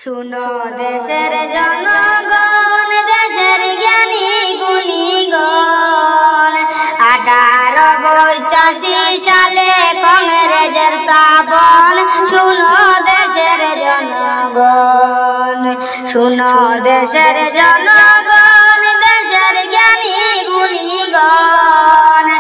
শুনো দেশের জনগণ, দেশের জ্ঞানী গুণীগণ, 1885 সালে কংগ্রেসের স্থাপন। শুনো দেশের জনগণ, শুনো দেশের জনগণ, দেশের জ্ঞানী গুণীগণ,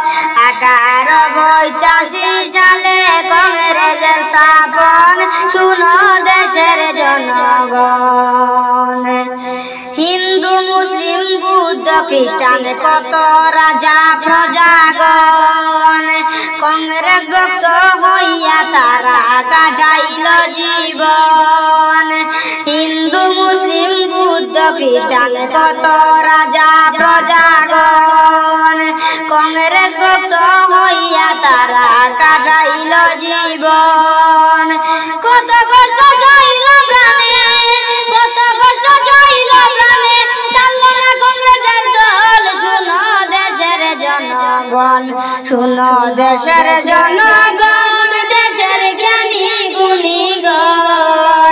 1885 সালে কংগ্রেসের স্থাপন। শুনো দেশের জনগণ, হিন্দু মুসলিম বুদ্ধ খ্রিস্টান কত রাজা প্রজাগণ, কংগ্রেস ভক্ত হইয়া তারা কাটাইল জীবন। হিন্দু মুসলিম বুদ্ধ খ্রিস্টান কত রাজা প্রজাগণ, কংগ্রেস ভক্ত হইয়া তারা কাটাইল জীবন। কত কষ্ট সইল প্রাণে, কত কষ্ট সইল প্রাণে, ছাড়লো না কংগ্রেসের দল। শুনো দেশের জনগণ, শুনো দেশের জনগণ, দেশের জ্ঞানী গুণীগণ,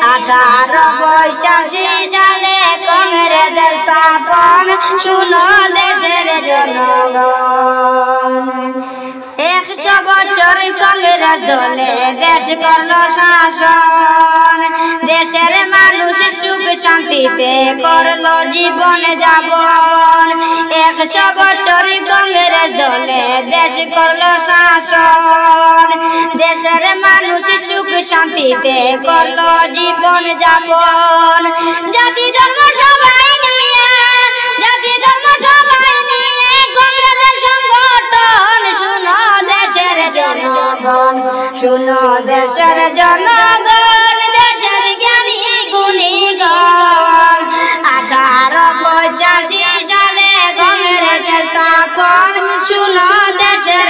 1885 সালে কংগ্রেসের স্থাপন। শুনো দেশের জনগণ, 100 বছর কংগ্রেস দলে দেশ করল শাসন, দেশের মানুষ সুখ শান্তিতে করল জীবন যাপন। 100 বছর কংগ্রেস দলে দেশ করল শাসন, দেশের মানুষ সুখ শান্তিতে করল জীবন যাপন। জাতি ধর্ম সবাই নিয়ে, জাতি ধর্ম সবাই নিয়ে কংগ্রেসের সংগঠন। শুনো দেশের জনগণ, শুনো দেশের জনগণ, দেশের জ্ঞানী গুণীগণ, 1885 সালে কংগ্রেসের স্থাপন। শুনো দেশের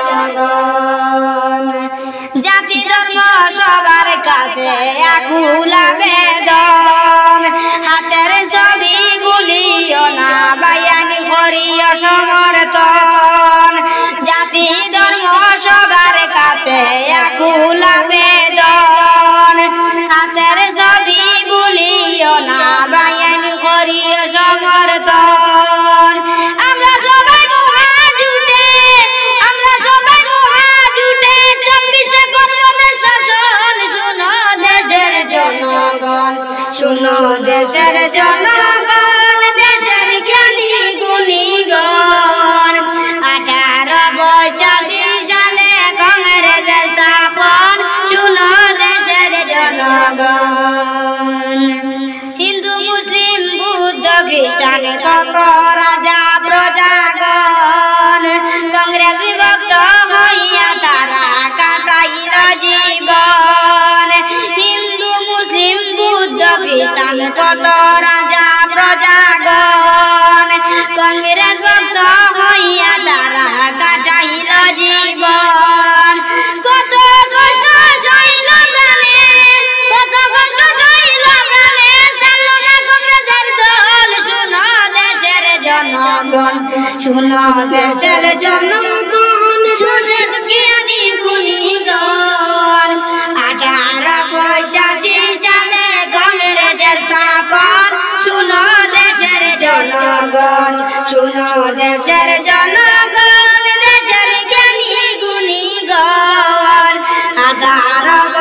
জনগণ, জাতি ধর্ম সবার কাছে আকুল আবেদন, হাতের ছবি গুলিও না বায়ান করিও সমর্থন। জাতি ধর্ম সবার কাছে আকুল আবেদন, হাতের ছবি গুলিও না বায়ান করিও সমর্থন। আমরা সবাই মহাজুটে, আমরা সবাই মহাজুটে 24 করব দেশ শাসন। শুনো দেশের জনগণ, শুনো দেশের জনগণ, দেশের জ্ঞানী গুণীগণ, 1885 সালে কংগ্রেসের স্থাপন। শুনো দেশের জনগণ, হিন্দু মুসলিম বুদ্ধ খ্রিস্টান কত রাজা প্রজাগণ, কংগ্রেস ভক্ত হইয়া তারা কাটাইল জীবন। হিন্দু মুসলিম বুদ্ধ খ্রিস্টান কত রাজা প্রজাগণ, কংগ্রেস ভক্ত হইয়া তারা কাটাইল জীবন। কত কষ্ট সইল প্রাণে, কত কষ্ট সইল প্রাণে, ছাড়লো না কংগ্রেসের দল। শুনো দেশের জনগণ, শুনো দেশের জনগণ, দেশের জ্ঞানী গুণীগণ, 1885 সালে কংগ্রেসের স্থাপন। শুনো দেশের জনগণ, শুনো দেশের জনগণ, দেশের জ্ঞানী গুণীগণ, 1885